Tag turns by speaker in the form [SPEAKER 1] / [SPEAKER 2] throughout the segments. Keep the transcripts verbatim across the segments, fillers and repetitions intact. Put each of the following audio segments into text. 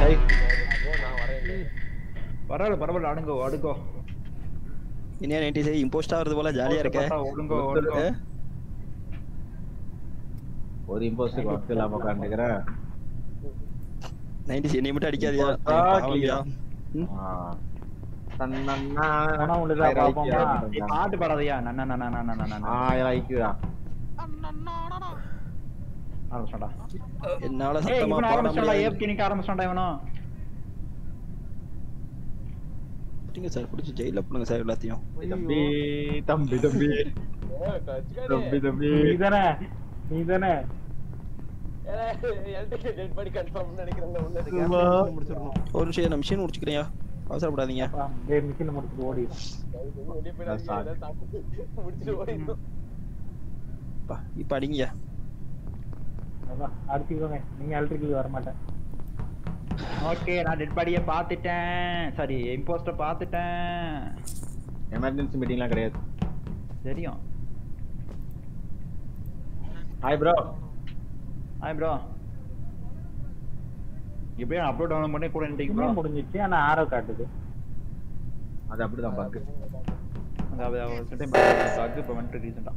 [SPEAKER 1] பரவாயில்ல பரவாயில்ல அடுங்கோ அடுங்கோ
[SPEAKER 2] இனியா நைன்டி சை இம்போஸ்ட் ஆகிறது போல ஜாலியா இருக்க
[SPEAKER 1] ஒழுங்கோ ஒழுங்கோ
[SPEAKER 3] ஒரு இம்போஸ்டுக்கு வக்கு இல்லாம உட்காந்துக்கிறேன்
[SPEAKER 2] நைன்டி சை நீ மட்டும் அடிக்காதியா பாவம்யா
[SPEAKER 3] தன்னன்னா
[SPEAKER 1] ஆனா உள்ளதா பாப்போமா நீ பாட்டு பாடாதயா நன்னா நன்னா நன்னா நன்னா
[SPEAKER 3] ஆ லைக்யா
[SPEAKER 1] ஆரம்பிச்சடா
[SPEAKER 2] என்னால
[SPEAKER 1] ஏய்
[SPEAKER 2] சத்தமா
[SPEAKER 1] இவன்
[SPEAKER 2] பாட
[SPEAKER 1] ஆரம்பிச்சடா
[SPEAKER 2] முடியல
[SPEAKER 1] ஏப்கே நிக்க ஆரம்பிச்சடா இவனோ
[SPEAKER 2] நீங்க சார் புடிச்சு ஜெயில போடுங்க சார் எல்லாத்தையும்
[SPEAKER 3] தம்பி தம்பி தம்பி தம்பி தம்பி
[SPEAKER 1] நீதானே நீதானே
[SPEAKER 4] எல்டிகே டெட் பாடி கன்ஃபார்ம் நினைக்கிறேன்
[SPEAKER 3] முடிச்சிரணும்
[SPEAKER 2] ஒரு நிமிஷம் நான் மிஷின் முடிச்சுக்கிறேன் அவசரப்படாதீங்க
[SPEAKER 1] டேய் மிஷின் முடிச்சிட்டு ஓடி
[SPEAKER 4] வெளிய போய் முடிச்சிட்டு ஓடிடும்
[SPEAKER 2] பா இப்போ அடிங்க
[SPEAKER 1] அவ்வா அடுத்துங்க நீங்க எலக்ட்ரிக்கல் வர மாட்டேன் ஓகே நான் டெட் பாடியை பார்த்துட்டேன் சாரி இம்போஸ்டர் பார்த்துட்டேன்
[SPEAKER 3] எமர்ஜென்சி மீட்டிங்லாம் கிடையாது
[SPEAKER 1] தெரியும்
[SPEAKER 3] ஹாய் ப்ரோ
[SPEAKER 1] ஹாய் ப்ரோ இப்பயே அப்லோட் டவுன்லோட் பண்ணி கூட நின்னுட்டீங்க ப்ரோ முடிஞ்சிச்சு ஆனா ஆரோ காட்டுது
[SPEAKER 3] அது அப்படிதான் பக்
[SPEAKER 1] அந்த அவ செட்டைம் பக் இப்ப வந்து ரீசன்ட்டா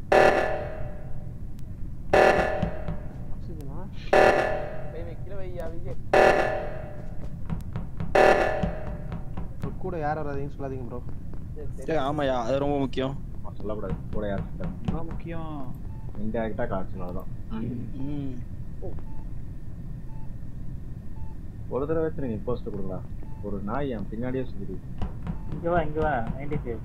[SPEAKER 5] கூட யார் வராதீங்கன்னு சொல்லாதீங்க ப்ரோ
[SPEAKER 2] ஏய் ஆமாயா அது ரொம்ப முக்கியம்
[SPEAKER 3] சொல்லக்கூடாது கூட யார்
[SPEAKER 1] ரொம்ப முக்கியம்
[SPEAKER 3] இன்டைரக்டா காட்சணும் அதான்
[SPEAKER 2] ம்
[SPEAKER 3] ஒரு தடவை வச்சு நீங்க இம்போஸ்ட் கொடுங்களா ஒரு நாய் என் பின்னாடியே சுத்திட்டு
[SPEAKER 1] இங்க வா இங்க வா நைன்டி ஃபைவ்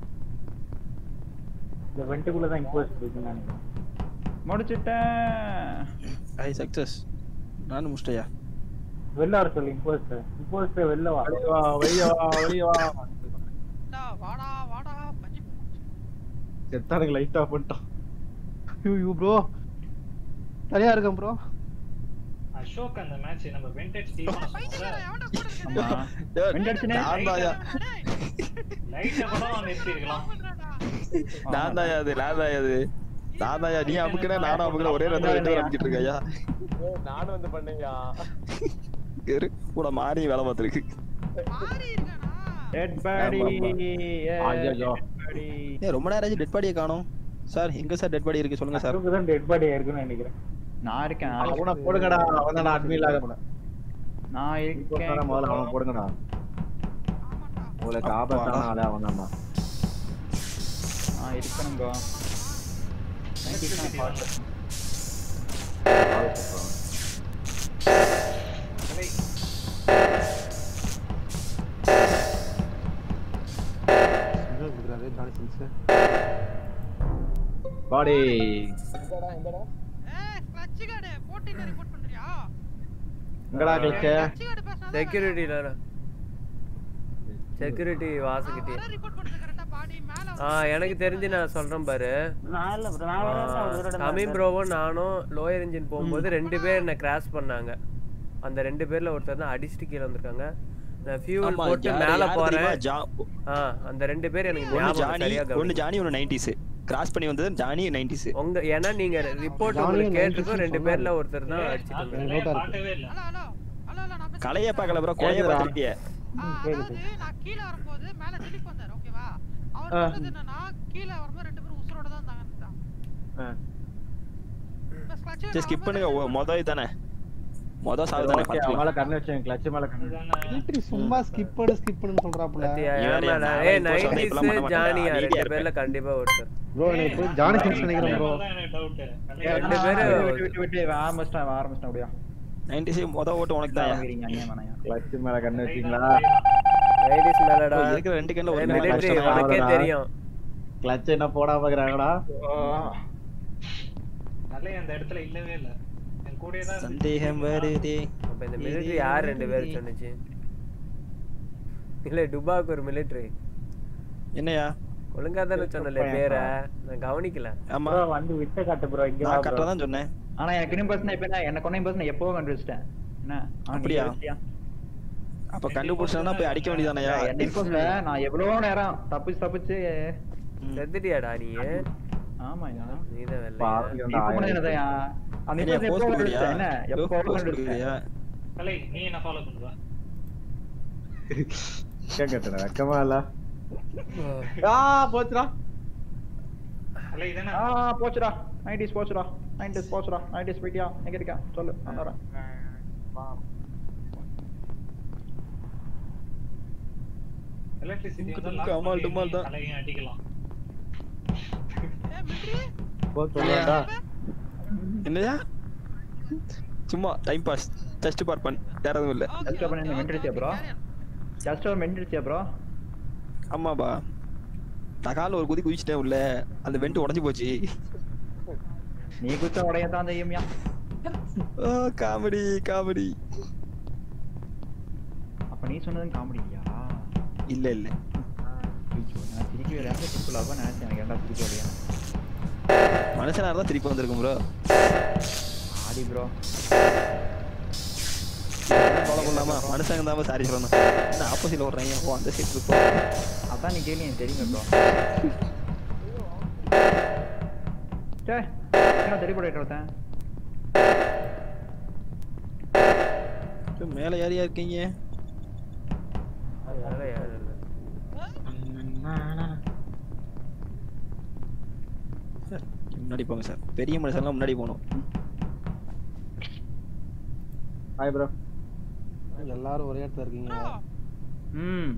[SPEAKER 1] இந்த வென்ட்டுக்குள்ள தான் இம்போஸ்ட் இருக்கு நான் முடிச்சிட்டேன்
[SPEAKER 2] ஐ சக்சஸ் நான் முடிச்சிட்டயா
[SPEAKER 1] வெல்ல வர சொல்லு இம்போஸ்ட் இம்போஸ்ட் வெல்ல வா
[SPEAKER 3] வா வெளிய வா வெளிய வா
[SPEAKER 4] வாடா வாடா பஞ்சி
[SPEAKER 3] செத்தானுங்க லைட் ஆஃப் பண்ணிட்டான்
[SPEAKER 5] ஐயோ ப்ரோ சரியா இருக்கேன் ப்ரோ
[SPEAKER 6] அசோக் அந்த மேட்ச் நம்ம வெண்டேஜ் டீம்
[SPEAKER 1] ஆமா வெண்டட்ஸ்னே
[SPEAKER 2] நான்தாயா
[SPEAKER 6] லைட்டா கூட நிறுத்தி இருக்கலாம்
[SPEAKER 2] நான்தாயா அது நான்தாயா அது நான்தாயா நீ அமுக்குன நானும் அமுக்குன ஒரே நேரத்துல ரெண்டு பேரும் அமுக்கிட்டு இருக்கயா
[SPEAKER 4] நானும் வந்து பண்ணேயா
[SPEAKER 2] இரு கூட மாறி வேலை பார்த்துருக்கு
[SPEAKER 4] மாறி இருக்கடா
[SPEAKER 1] டெட் பாடி
[SPEAKER 3] ஐயோ
[SPEAKER 2] ஏ ரொம்ப நேரம் ஆச்சு டெட் பாடியை காணோம் சார் எங்க சார் டெட் பாடி இருக்கு சொல்லுங்க சார்
[SPEAKER 1] அதுக்கு தான் டெட் பாடி இருக்குன்னு நினைக்கிறேன் நான் இருக்கேன்
[SPEAKER 3] அவன போடுங்கடா அவன் தான் அட்மின் ஆக போறேன்
[SPEAKER 1] நான் இருக்கேன்
[SPEAKER 3] முதல்ல அவன போடுங்கடா உங்களுக்கு ஆபத்தான ஆளு அவன் தான்
[SPEAKER 1] நான் இருக்கேனுங்க நைன்டி ஃபைவ் பாட்டு
[SPEAKER 3] பாடி
[SPEAKER 4] எங்கடா எங்கடா ஏய் ஸ்க்ராட்ச் கார்டு போட்டில ரிப்போர்ட் பண்றியா
[SPEAKER 3] எங்கடா கிளச்ச
[SPEAKER 7] செக்யூரிட்டில செக்யூரிட்டி வாசகிட்டி
[SPEAKER 4] ரிப்போர்ட் பண்றது கரெக்ட்டா பாடி மேல
[SPEAKER 7] ஆ எனக்கு தெரிஞ்சு நான் சொல்றேன் பாரு
[SPEAKER 1] நான் இல்ல ப்ரோ நான் வரேன்
[SPEAKER 7] தமிம் ப்ரோவும் நானும் லோயர் இன்ஜின் போகும்போது ரெண்டு பேர் என்ன கிராஷ் பண்ணாங்க அந்த ரெண்டு பேர்ல ஒருத்தர் தான் அடிச்சிட்டு கீழ வந்திருக்காங்க நான் ஃபியூல் போட்டு மேல போறேன் ஆ அந்த ரெண்டு பேர் எனக்கு ஞாபகம் சரியா கவனிக்கல
[SPEAKER 2] ஒன்னு ஜானி ஒன்னு நைன்டிஸ் கிராஸ் பண்ணி வந்தது ஜானி நைன்டிஸ்
[SPEAKER 7] உங்க ஏன்னா நீங்க ரிப்போர்ட் உங்களுக்கு கேட்டிருக்கோம் ரெண்டு பேர்ல ஒருத்தர் தான் அடிச்சிட்டு வந்தாங்க
[SPEAKER 6] பார்க்கவே இல்ல
[SPEAKER 4] ஹலோ ஹலோ ஹலோ ஹலோ நான்
[SPEAKER 2] கலைய பார்க்கல ப்ரோ கொலைய பார்த்திட்டியே
[SPEAKER 4] அதாவது நான் கீழ வரும்போது மேல திலீப் வந்தார் ஓகேவா அவர் சொன்னது என்னன்னா கீழ வரும்போது ரெண்டு பேரும் உசுரோட தான் இருந்தாங்க
[SPEAKER 2] ஜஸ்ட் ஸ்கிப் பண்ணுங்க மொத இதானே மொத சாவு தானே
[SPEAKER 3] ஓகே மேல கண்ணு வச்சேன் கிளட்ச் மேல கண்ணு
[SPEAKER 5] மிலிட்டரி சும்மா ஸ்கிப் பண்ணு ஸ்கிப் பண்ணுன்னு சொல்றாப்ல
[SPEAKER 7] ஏய் நைன்டிஸ் ஜானியா ரெண்டு பேர்ல கண்டிப்பா ஒருத்தர்
[SPEAKER 5] ப்ரோ எனக்கு ஜானி கிங்ஸ் நினைக்கிறேன் ப்ரோ
[SPEAKER 6] எனக்கு டவுட்
[SPEAKER 7] ரெண்டு பேரும்
[SPEAKER 1] விட்டு விட்டு ஆரம்பிச்சிட்டேன் ஆரம்பிச்சிட்டேன் அப்படியே
[SPEAKER 2] நைன்டிஸ் மொத ஓட்டு உனக்கு தான்
[SPEAKER 1] வாங்குறீங்க அண்ணே மனையா
[SPEAKER 3] கிளட்ச் மேல கண்ணு வச்சீங்களா
[SPEAKER 7] நைன்டிஸ் மேலடா
[SPEAKER 2] இருக்கிற ரெண்டு கண்ணுல ஒரு
[SPEAKER 7] மிலிட்டரி உனக்கே தெரியும்
[SPEAKER 3] கிளட்ச் என்ன போடாம இருக்கறாங்கடா
[SPEAKER 6] நல்ல அந்த இடத்துல இல்லவே இல்ல என் கூடயே தான்
[SPEAKER 2] சந்தேகம் வருதே
[SPEAKER 7] அப்ப இந்த மிலிட்டரி யார் ரெண்டு பேர் சொன்னுச்சு இல்ல டுபாக்கு ஒரு மிலிட்டரி
[SPEAKER 2] என்னையா
[SPEAKER 7] ஒழுங்கா தானே சொன்னல பேரை நான் கவனிக்கல
[SPEAKER 2] ஆமா
[SPEAKER 1] ப்ரோ வந்து விட்ட காட்டு ப்ரோ இங்க வா
[SPEAKER 2] நான்
[SPEAKER 1] ப்ரோ
[SPEAKER 2] கரெக்ட்டா தான் சொன்னேன்
[SPEAKER 1] ஆனா எனக்கு இன்னும் பர்சன் இப்ப என்ன எனக்கு ஒண்ணே பர்சன் எப்போ கண்டுபிடிச்சிட்டேன் என்ன
[SPEAKER 2] அப்படியா? அப்ப கண்டுபிடிச்சா போய் அடிக்க வேண்டியதானயா
[SPEAKER 1] என்ன இப்போல நான் எவ்வளவு நேரம் தப்பிச்சு தப்பிச்சு
[SPEAKER 7] செத்துட்டியாடா நீ
[SPEAKER 1] ஆமா யா
[SPEAKER 7] நீதான் வெள்ளை
[SPEAKER 3] பாருங்க
[SPEAKER 1] இப்போ பண்ணதயா அந்த
[SPEAKER 2] நீ
[SPEAKER 1] இப்போ
[SPEAKER 2] போஸ்ட்
[SPEAKER 1] எப்போ
[SPEAKER 2] கொடுக்கறியா
[SPEAKER 1] கண்டுபிடிச்சேன் என்ன எப்போ
[SPEAKER 2] போஸ்ட்
[SPEAKER 1] கண்டுபிடிச்சேன்
[SPEAKER 2] கொடுக்கறியா
[SPEAKER 6] கலை நீ என்ன ஃபாலோ பண்ணுவா
[SPEAKER 3] கேக்கட்டடா வெக்கமா இல்ல ஆ போச்சுடா
[SPEAKER 6] கலை இதென்ன
[SPEAKER 1] ஆ போச்சுடா நைன்டீஸ் போச்சுடா நைன்டீஸ் போச்சுடா நைன்டீஸ் போயிட்டியா எங்க இருக்க சொல்லு நான் வரேன்
[SPEAKER 6] எலக்ட்ரிசிட்டி வந்து
[SPEAKER 2] உங்களுக்கு அமால் டுமால் தான்.
[SPEAKER 6] கலையும் அடிக்கலாம்
[SPEAKER 4] ஏய் மிட்ரி
[SPEAKER 3] போச்சுடா
[SPEAKER 2] என்னையா சும்மா time pass just for fun வேற எதுவும் இல்ல
[SPEAKER 1] ஜஸ்ட் பண்ணி மென்டலிட்டியா ப்ரோ ஜஸ்ட் மென்டலிட்டியா ப்ரோ
[SPEAKER 2] ஆமாப்பா நான் காலைல ஒரு குதி குதிச்சிட்டேன் உள்ள அந்த வெண்ட் உடைஞ்சு போச்சு
[SPEAKER 1] நீ குத்த உடைய தான் செய்யும்யா
[SPEAKER 2] ஓ காமெடி காமெடி
[SPEAKER 1] அப்ப நீ சொன்னது காமெடியா
[SPEAKER 2] இல்ல இல்ல
[SPEAKER 1] நான் திருப்பி வேற சிம்பிளாக நினைச்சேன் எனக்கு என்ன திருப்பி வழியா
[SPEAKER 2] மனுஷனா இருந்தா திருப்பி வந்திருக்கும் ப்ரோ
[SPEAKER 1] ஆடி ப்ரோ
[SPEAKER 2] ஃபாலோ பண்ணலாமா மனுஷங்க தான் சாரி சொல்லணும் என்ன ஆப்போசிட்ல ஓடுறாங்க ஓ அந்த சைடு இருக்கு
[SPEAKER 1] அதான் நீ கேள்வி எனக்கு தெரியுமே ப்ரோ சே என்ன தெரிய போயிட்டு வரேன்
[SPEAKER 2] மேல யாரையா இருக்கீங்க
[SPEAKER 7] அதனால யாரும் இல்ல.
[SPEAKER 2] சார் முன்னாடி போங்க சார் பெரிய மனுஷங்க முன்னாடி போகணும்
[SPEAKER 3] ஹாய் ப்ரோ
[SPEAKER 5] எல்லாரும் ஒரே இடத்துல இருக்கீங்க
[SPEAKER 1] ம்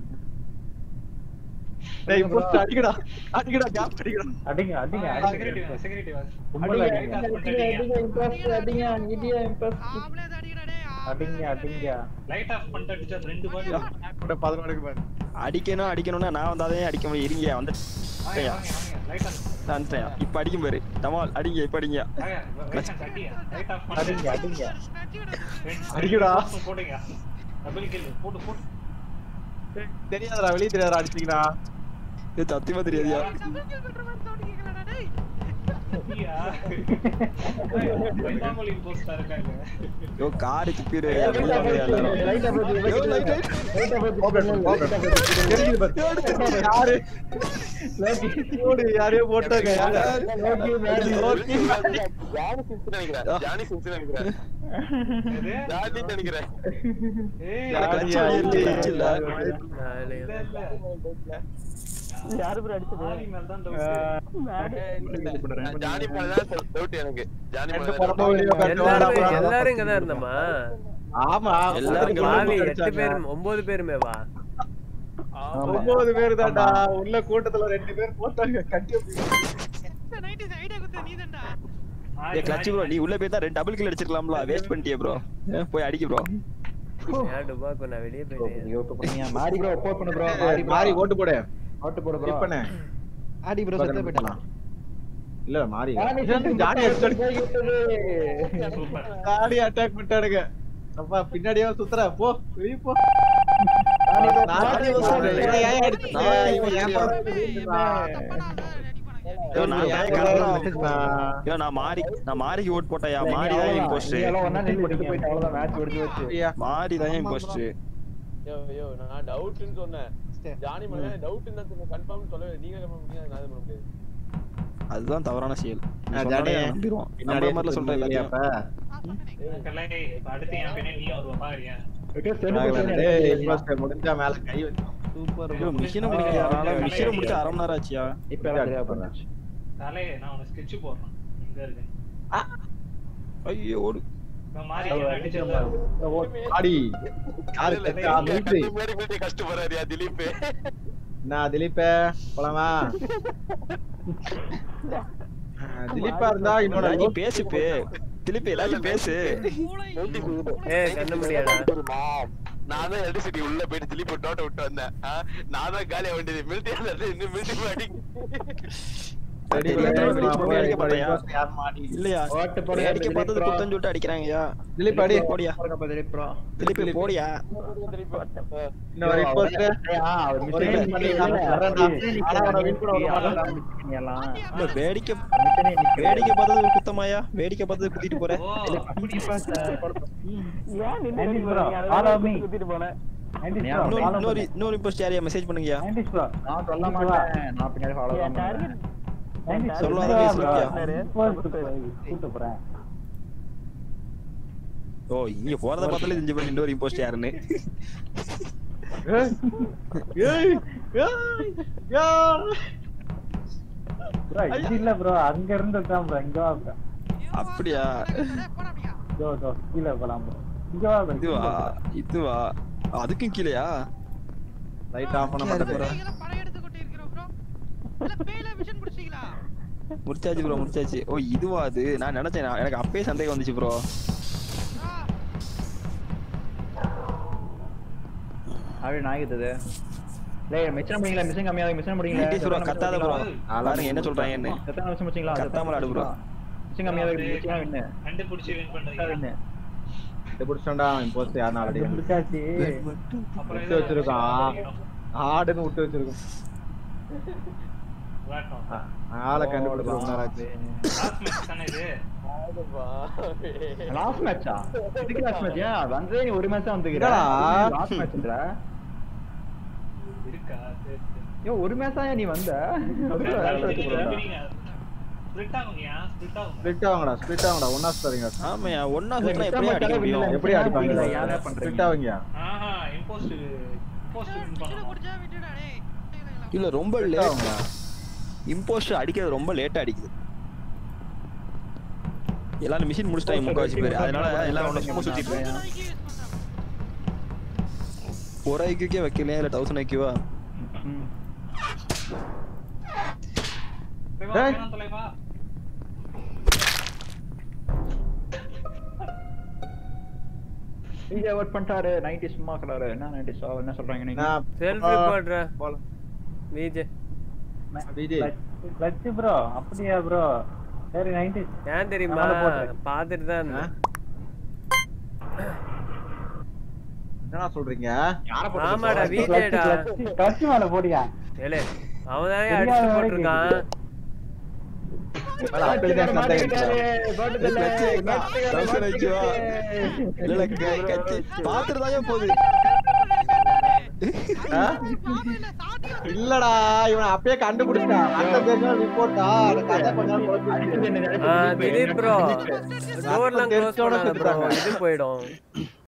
[SPEAKER 3] டேய் போஸ்ட் அடிக்கடா அடிக்கடா கேப் அடிக்கடா
[SPEAKER 1] அடிங்க அடிங்க
[SPEAKER 6] செக்யூரிட்டி செக்யூரிட்டி வாஸ்
[SPEAKER 1] அடிங்க
[SPEAKER 6] லைட் ஆஃப் பண்ணிட்டீங்க
[SPEAKER 1] இம்ப்ரெஸ் அடிங்க இடியா இம்ப்ரெஸ்
[SPEAKER 4] ஆம்பளே அடிங்கடா டேய்
[SPEAKER 1] அடிங்க அடிங்க
[SPEAKER 6] லைட் ஆஃப் பண்ணிட்டு அடிச்சா ரெண்டு பாடி
[SPEAKER 3] கூட பதினொன்று பாரு
[SPEAKER 2] அடிக்கணும் அடிக்கணும்னா நான் வந்தாதே அடிக்க முடியும் இருங்க வந்து
[SPEAKER 6] வாங்க வாங்க வாங்க லைட் ஆஃப்
[SPEAKER 2] நான் வந்துட்டேன். இப்ப அடிக்கும் பாரு தமால் அடிங்க இப்ப அடிங்க
[SPEAKER 6] வாங்க லைட் ஆஃப் அடிங்க லைட் ஆஃப்
[SPEAKER 1] அடிங்க அடிங்க
[SPEAKER 3] அடிக்கடா.
[SPEAKER 6] போடுங்க டபுள் கில் போடு போடு
[SPEAKER 3] தெரியாதடா வெளிய தெரியாதடா அடிச்சீங்கடா
[SPEAKER 2] இது சத்தியமா தெரியாதியா
[SPEAKER 4] டபுள் கில் பண்ற மாதிரி சவுண்ட் கேக்கலடா டேய்
[SPEAKER 6] ஐயா வைதாமொழி போஸ்டா இருக்காங்க
[SPEAKER 2] யோ கார் திப்பிரு வெளிய வாங்க எல்லாரும்
[SPEAKER 1] லைட் ஆஃப் பண்ணி
[SPEAKER 2] yo light light
[SPEAKER 1] light off பண்ணி
[SPEAKER 3] தெரியுது பாரு யாரு லோகி ஓடு யாரையோ போட்டாங்க
[SPEAKER 1] Loki Maddy
[SPEAKER 3] Loki
[SPEAKER 8] Johnny Sins நினைக்கிறேன் ஜானி சின்ஸ் நினைக்கிறேன் ஜானி நினைக்கிறேன்
[SPEAKER 6] ஏய்
[SPEAKER 2] கிளட்ச் கிளட்ச் இல்ல
[SPEAKER 7] நான் இல்ல.
[SPEAKER 6] இல்ல இல்ல
[SPEAKER 1] யாரு ப்ரோ அடிச்சது
[SPEAKER 6] ஜானி மேல தான் டவுட்
[SPEAKER 8] ஜானி மேல தான் டவுட் எனக்கு ஜானி மேல
[SPEAKER 3] ரெண்டு
[SPEAKER 8] தான்
[SPEAKER 3] படமும் வெளிய
[SPEAKER 7] எல்லாரும் எல்லாரும் இங்க தான் இருந்தோமா
[SPEAKER 3] ஆமா
[SPEAKER 2] எல்லாரும் இங்க
[SPEAKER 7] பாவி எட்டு பேர் ஒன்பது பேருமே வா
[SPEAKER 3] ஒன்பது பேர் தான்டா உள்ள கூட்டத்துல ரெண்டு பேர் போட்டாங்க கட்டி
[SPEAKER 4] நைன்டி ஐடியா குத்த நீதான்டா
[SPEAKER 2] ஏ கிளட்ச் ப்ரோ நீ உள்ள போய் தான் ரெண்டு டபுள் கில் அடிச்சிரலாம்ல வேஸ்ட் பண்ணிட்டியே ப்ரோ போய் அடிக்க ப்ரோ
[SPEAKER 7] யார் டுபாக்கு நான் வெளியே போயிட்டேன்
[SPEAKER 1] யூடியூப் பண்ணியா மாரி ப்ரோ போஸ்ட் பண்ணு ப்ரோ
[SPEAKER 3] மாறி ஓட்டு போடு
[SPEAKER 1] ஓட்டு போடு ப்ரோ
[SPEAKER 3] ஸ்கிப் பண்ணு
[SPEAKER 5] ஆடி ப்ரோ செத்து போயிட்டான்
[SPEAKER 3] இல்ல மாறி
[SPEAKER 1] ஜானி
[SPEAKER 3] ஜானி அடிச்சு
[SPEAKER 6] சூப்பர்
[SPEAKER 3] ஜானி அட்டாக் பண்ணிட்டானுங்க அப்பா பின்னாடியே சுத்துற போ வெளிய போ நானே சொல்றேன் இவன் ஏன் அடிச்சீங்க இவன் ஏன்
[SPEAKER 4] தப்பானா ரெடி பண்ணாங்க
[SPEAKER 2] யோ நான்
[SPEAKER 3] ஏன்
[SPEAKER 2] ஏன்
[SPEAKER 3] message பண்ணா?
[SPEAKER 2] யோ நான் மாரி நான் மாரிக்கு ஓட் போட்டயா மாரி தான் இம்போஸ்டர்
[SPEAKER 1] எல்லாம் ஒண்ணா நின்னு போட்டு போயிட்டு அவ்வளவுதான் மேட்ச் முடிஞ்சு வச்சு
[SPEAKER 2] மாரி தான் இம்போஸ்டர்
[SPEAKER 8] யோ யோ நான் டவுட்னு சொன்னேன் ஜானி மேல டவுட்னு தான் சொன்னேன் கன்ஃபார்ம் சொல்லவே நீங்க என்ன பண்ணீங்க நான் பண்ண முடியாது
[SPEAKER 2] அதுதான் தவறான செயல்
[SPEAKER 3] ஆ, ஜானி
[SPEAKER 2] நம்பிடுவோம்
[SPEAKER 3] பின்னாடியே
[SPEAKER 2] நம்ம மாதிரில சொல்றேன்
[SPEAKER 3] இல்லையா
[SPEAKER 2] எல்லாத்தையும்
[SPEAKER 3] அப்ப
[SPEAKER 4] ஆ சொன்னேனே
[SPEAKER 6] கலை இப்ப அடுத்து என் பின்னாடி நீ வருவா பாருயா
[SPEAKER 3] டேய் இன்வெஸ்ட் முடிஞ்சா மேல கை வச்சு
[SPEAKER 5] சூப்பர்
[SPEAKER 2] ஐயோ மிஷினை முடிக்க யாரால மிஷினை முடிச்ச அரை மணி நேரம் ஆச்சியா
[SPEAKER 1] இப்ப எல்லாம் தெரியா பண்ணாச்சு
[SPEAKER 6] தலை நான் உனக்கு ஸ்கெட்ச் போடுறேன் இங்க இருக்கு
[SPEAKER 2] ஐயோ ஓடு
[SPEAKER 6] நான் மாறி என்ன அடிச்சிருந்தா
[SPEAKER 3] ஆடி யாரு செத்தா மிலிட்டரி
[SPEAKER 8] முன்னாடி போயிட்டு கஷ்டப்படுறாருயா திலீப்
[SPEAKER 3] நான் திலீப்பே போலாமா திலீப்பா இருந்தா இன்னொரு
[SPEAKER 2] நீ பேசு பே திருப்பி எல்லாத்தையும் பேசு
[SPEAKER 7] ஏய் கண்ண முடியாடா
[SPEAKER 8] நான் தான் எலக்ட்ரிசிட்டி உள்ள போயிட்டு திலீப் டோட்ட விட்டு வந்தேன் ஆ, நான் தான் காலியா வேண்டியது மிலிட்டரி இன்னும் மிலிட்டரி அடி
[SPEAKER 2] வேடிக்கை பார்த்தியா? இல்லையா
[SPEAKER 1] ஓட்டு போடு
[SPEAKER 2] வேடிக்கை பார்த்தது குத்தம் சொல்லிட்டு அடிக்கிறாங்கயா
[SPEAKER 3] திலீப் அடி
[SPEAKER 2] போடியா
[SPEAKER 1] ப்ரோ
[SPEAKER 2] திருப்பி போடியா
[SPEAKER 3] இன்னொரு ரிப்போர்ட் ஒரு win பண்ணிடலாம். வரேன்டா. ஆனா அவனை win பண்ண விட மாட்டேன்டா.
[SPEAKER 2] இல்ல வேடிக்கை வேடிக்கை பார்த்தது ஒரு குத்தமாயா வேடிக்கை பார்த்தது குத்திட்டு போற
[SPEAKER 6] ஓ
[SPEAKER 2] இன்னொரு இன்னொரு இன்னொரு போஸ்ட் யாரையா மெசேஜ் பண்ணுங்கயா
[SPEAKER 1] நான் சொல்ல மாட்டேன் நான் பின்னாடி ஃபாலோ பண்ணுவேன்
[SPEAKER 2] சொல்லாத பேசுறியா
[SPEAKER 1] கூட்டு போறேன்
[SPEAKER 2] ஓ இங்க போறத பார்த்தாலே தெரிஞ்சு போய் இன்னொரு இம்போஸ்ட் யாருன்னு.
[SPEAKER 3] ஏய் ஏய் ஏய் யா
[SPEAKER 1] ப்ரோ இது இல்ல ப்ரோ அங்க இருந்து தான் ப்ரோ இங்க வா ப்ரோ.
[SPEAKER 2] அப்படியா?
[SPEAKER 1] ஜோ ஜோ கீழ போலாம் ப்ரோ. இங்க வா ப்ரோ.
[SPEAKER 2] இதுவா இதுவா அதுக்கும் கீழயா?
[SPEAKER 3] லைட் ஆஃப் பண்ண மாட்டேன் ப்ரோ.
[SPEAKER 4] நீங்க படம் எடுத்து கொட்டி இருக்கீங்க ப்ரோ. இல்ல பேல விஷன் முடிச்சீங்களா?
[SPEAKER 2] முடிச்சாச்சு ப்ரோ முடிச்சாச்சு. ஓ இதுவா அது? நான் நினைச்சேன் எனக்கு அப்பவே சந்தேகம் வந்துச்சு ப்ரோ.
[SPEAKER 1] ஆவே நாயிட்டது. டேய் மிஷன் முடிங்களா மிஷன் கம்மியா மிஷன் முடிங்களா?
[SPEAKER 2] டேய் ப்ரோ கத்தாத ப்ரோ. பாருங்க என்ன சொல்றாங்கன்னு.
[SPEAKER 1] எத்தனை மிஷன் முடிச்சீங்களா?
[SPEAKER 2] கத்தாமல ஆடு ப்ரோ.
[SPEAKER 1] மிஷன் கம்மியா மிஷன் வின்னு.
[SPEAKER 6] கண்டுபிடிச்சு வின் பண்றீங்க.
[SPEAKER 1] வின்னு.
[SPEAKER 3] இது புடிச்சடா இம்போஸ்ட் யாரன ஆல்ரெடி
[SPEAKER 1] முடிச்சாச்சு.
[SPEAKER 6] அப்புறம்
[SPEAKER 3] விட்டு வச்சிருக்கான். ஆடுன்னு விட்டு வச்சிருக்கான்.
[SPEAKER 6] வாட்டம்.
[SPEAKER 3] ஆளை கண்டுபிடிச்சு ரொம்ப நேரம் ஆச்சு.
[SPEAKER 6] லாஸ்ட் மேட்ச் தானே இது?
[SPEAKER 1] லாஸ்ட் மேட்சா? இதுக்கு லாஸ்ட் மேட்ச் ஏன் வந்தே நீ ஒரு மேட்ச் தான் வந்துக்கிற. லாஸ்ட் மேட்ச்ன்றா?
[SPEAKER 6] இருக்கா? சரி சரி.
[SPEAKER 1] யோ ஒரு மேட்ச் தான் நீ வந்த.
[SPEAKER 6] ஸ்பிளிட் ஆகுங்கயா ஸ்பிளிட் ஆகுங்க.
[SPEAKER 3] ஸ்பிளிட் ஆகுங்கடா ஸ்பிளிட் ஆகுங்கடா ஒண்ணா ஸ்டாரிங்க.
[SPEAKER 2] ஆமையா ஒண்ணா சுத்தனா எப்படி அடிக்க முடியும்?
[SPEAKER 3] எப்படி அடிப்பாங்க?
[SPEAKER 1] யாரா பண்றீங்க?
[SPEAKER 3] ஸ்பிளிட் ஆகுங்கயா.
[SPEAKER 6] ஆஹா இம்போஸ்ட் இம்போஸ்ட் வின்
[SPEAKER 4] விஷன்
[SPEAKER 6] பண்ணலாம்.
[SPEAKER 4] முடிச்சா விட்டுடா டேய்.
[SPEAKER 2] இல்ல ரொம்ப லேட். இம்போஸ்ட் அடிக்கிறது ரொம்ப லேட்டா அடிக்குது. எல்லாரும் மிஷின் முடிச்சிட்டாங்க முக்காவாசி பேர். அதனால எல்லாம் ஒண்ணு சும்மா சுத்திட்டு இருக்காங்க. ஒரு ஐக்யூக்கே வைக்கலையா இல்ல தௌசண்ட் ஐக்யூவா?
[SPEAKER 6] ஏய் தலைவா.
[SPEAKER 1] இங்க வர்க் பண்ணிட்டாரு நைன்டி சும்மா கடாரு. என்ன நைன்டி சோ என்ன சொல்றாங்க நீங்க?
[SPEAKER 3] நான்
[SPEAKER 7] செல்ஃப் ரிப்போர்ட்ரா
[SPEAKER 3] போல.
[SPEAKER 7] விஜே.
[SPEAKER 3] விஜய்.
[SPEAKER 1] லட்சி ப்ரோ அப்படியே ப்ரோ. சரி நைன்டி.
[SPEAKER 7] ஏன் தெரியுமா? பாத்துட்டு தான் இருந்தேன்.
[SPEAKER 3] என்ன சொல்றீங்க?
[SPEAKER 7] ஆமாடா விஜேடா.
[SPEAKER 1] லட்சி மேல போடியா.
[SPEAKER 7] ஏலே அவன் தானே அடிச்சு போட்டுருக்கான்.
[SPEAKER 3] மேல அப்படி தான் சந்தேகம்.
[SPEAKER 2] தௌசண்ட் ஐக்யூவா? இல்ல கச்சி பாத்துட்டு தான் போகுது.
[SPEAKER 3] இல்லடா இவன் அப்பயே கண்டுபிடிச்சான். அந்த பேஜ்ல ரிப்போர்ட்டா அந்த கதை கொஞ்சம் குழப்பிடுச்சு.
[SPEAKER 7] ஆ திலீப் ப்ரோ டோர்லாம் க்ளோஸ் பண்ணாத ப்ரோ. இது போய்டும்.